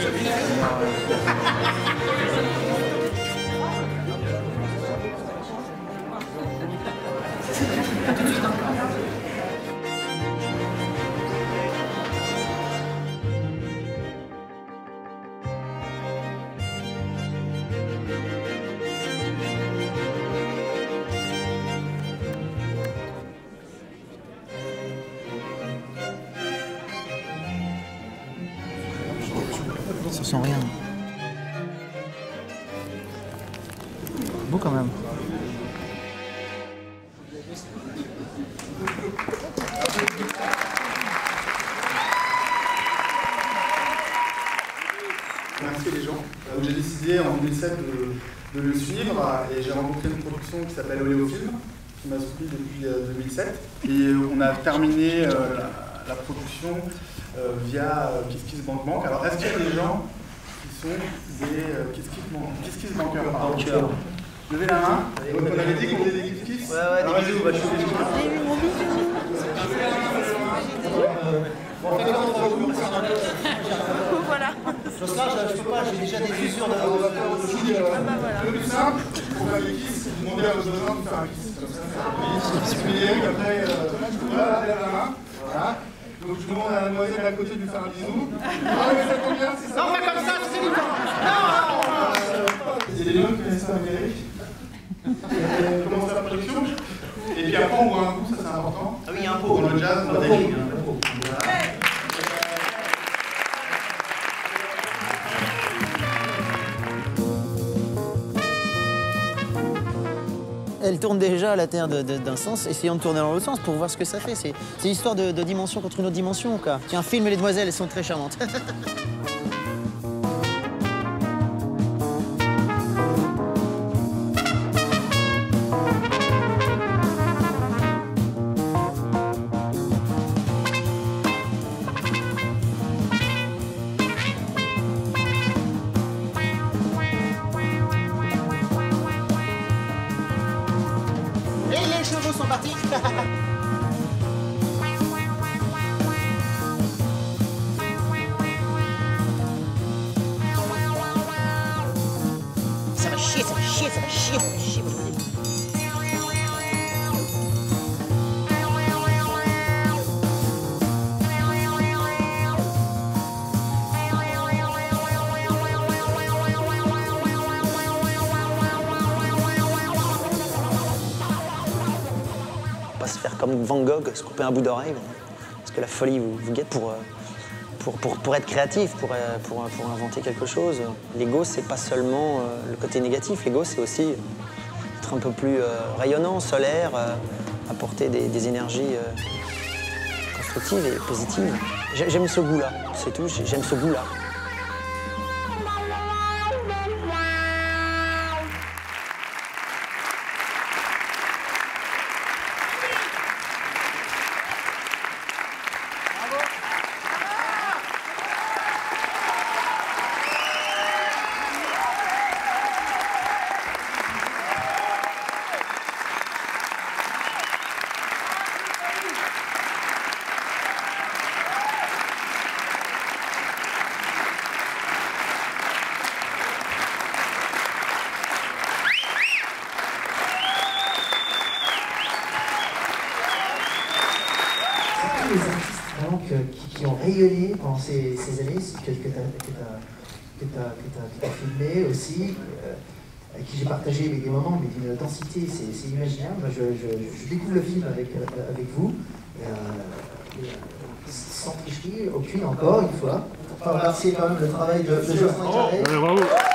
Ça sent rien. Beau quand même. Merci les gens. J'ai décidé en 2007 de le suivre et j'ai rencontré une production qui s'appelle Oléofilm qui m'a soutenu depuis 2007. Et on a terminé la production via KissKissBankBank. Alors est-ce qu'il y a des gens qui sont des KissKissBankers par exemple? Levez la main. Donc on avait dit qu'on faisait des KissKiss. Ouais, des bisous. Voilà. Jocelyn, je peux pas, j'ai déjà des usures de... Le plus simple, pour faire des kiss, c'est de demander à vos voisins de faire un kiss. Comme ça. Après, voilà, lève la main. Voilà. Donc je demande à la demoiselle à côté de lui faire un bisou. Ah mais ça tombe bien, c'est ça. Non, pas comme ça, c'est du temps. Non. Il y a des gens qui connaissent pas Amérique. On commence la production. Et puis après on boit un coup, ça c'est important. Ah oui, il y a un pot. Dans le jazz, on a des lignes. Elle tourne déjà la Terre d'un sens, essayant de tourner dans l'autre sens pour voir ce que ça fait. C'est l'histoire de dimension contre une autre dimension, quoi. Tiens, filme les demoiselles, elles sont très charmantes. Et les chevaux sont partis. Ça va chier, ça va chier, ça va chier, ça va chier. Se faire comme Van Gogh, se couper un bout d'oreille, parce que la folie vous guette pour être créatif, pour inventer quelque chose. L'ego, c'est pas seulement le côté négatif, l'ego, c'est aussi être un peu plus rayonnant, solaire, apporter des énergies constructives et positives. J'aime ce goût-là, c'est tout, j'aime ce goût-là. Les artistes vraiment qui ont rayonné pendant ces années, que tu as filmé aussi, avec qui j'ai partagé des moments, mais d'une densité, c'est imaginaire. Moi, je découvre le film avec vous, sans tricherie, aucune encore, une fois. Pour remercier quand même le travail de Jocelyn Carré.